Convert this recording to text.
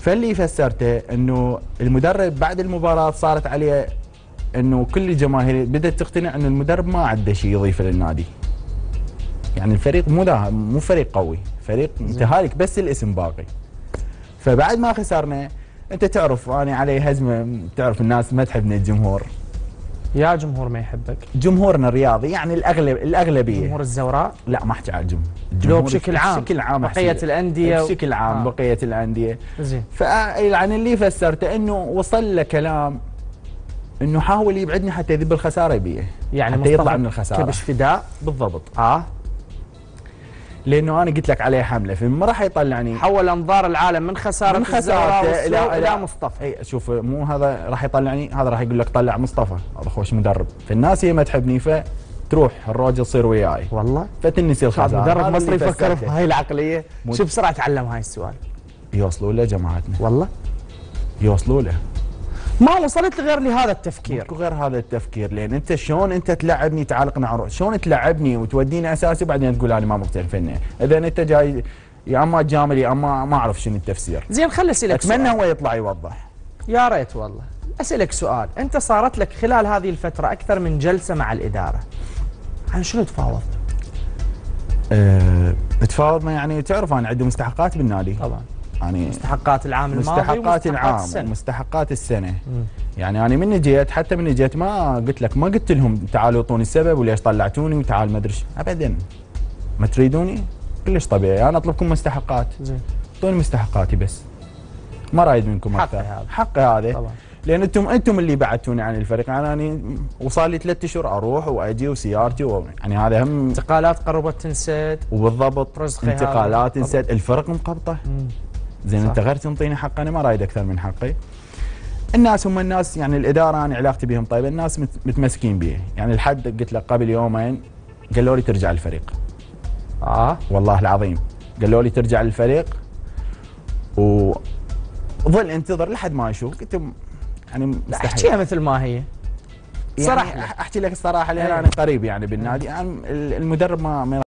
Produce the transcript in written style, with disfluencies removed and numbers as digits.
فاللي فسرته انه المدرب بعد المباراه صارت عليه انه كل الجماهير بدات تقتنع انه المدرب ما عنده شيء يضيفه للنادي. يعني الفريق مو فريق قوي، فريق متهالك بس الاسم باقي. فبعد ما خسرنا انت تعرف انا علي هزمه، تعرف الناس ما تحبني الجمهور. يا جمهور ما يحبك؟ جمهورنا الرياضي يعني الاغلبيه. جمهور الزوراء؟ لا ما احكي على الجمهور. لو بشكل عام. بشكل عام بقيه الانديه بشكل عام بقيه الانديه. زين. فيعني اللي فسرته انه وصل له كلام انه حاول يبعدني حتى يذب الخساره بيه، يعني حتى يطلع من الخساره. كبش فداء بالضبط. لانه انا قلت لك عليه حمله، فما راح يطلعني. حول انظار العالم من خساره خسارته الى مصطفى. اي شوف، مو هذا راح يطلعني، هذا راح يقول لك طلع مصطفى، هذا خوش مدرب. فالناس هي ما تحبني فتروح الراجل يصير وياي والله فتنسي الخساره. مدرب مصري يفكر بهاي العقليه شو بسرعه تعلم هاي السؤال؟ يوصلوا له جماعتنا والله يوصلوا له. ما وصلت غير لهذا التفكير. ماكو غير هذا التفكير. لان انت شلون انت تلعبني تعالقنا عروض، شلون تلعبني وتوديني اساسي وبعدين تقول انا ما مقتنع فيني؟ اذا انت جاي يا اما تجامل يا اما ما اعرف شنو التفسير. زين خلي اسالك اتمنى هو يطلع يوضح. يا ريت والله. اسالك سؤال، انت صارت لك خلال هذه الفتره اكثر من جلسه مع الاداره، عن شنو تفاوضت؟ تفاوضنا يعني تعرف انا عندي مستحقات بالنادي طبعا، يعني مستحقات العام الماضي مستحقات العام ومستحقات السنه. يعني انا من جيت حتى من جيت ما قلت لك، ما قلت لهم تعالوا اعطوني السبب وليش طلعتوني وتعال ما ادري ابدا. ما تريدوني كلش طبيعي، انا اطلبكم مستحقات. زين اعطوني مستحقاتي بس، ما رايد منكم اكثر. حقي هذا طبعا، لان انتم اللي بعدتوني عن الفريق. يعني وصار لي 3 اشهر اروح واجي وسيارتي يعني هذا هم انتقالات قربت تنسد. وبالضبط انتقالات تنسد، الفرق مقبطه. زين انت غير تنطيني حق، انا ما رايد اكثر من حقي. الناس هم الناس، يعني الاداره انا علاقتي بهم طيبه، الناس متمسكين بي. يعني الحد قلت لك قبل يومين قالوا لي ترجع الفريق. والله العظيم قالوا لي ترجع للفريق وظل انتظر لحد ما اشوف. قلت يعني مستحيل. احكيها مثل ما هي صراحه. يعني احكي لك الصراحه لان انا قريب يعني بالنادي. يعني المدرب ما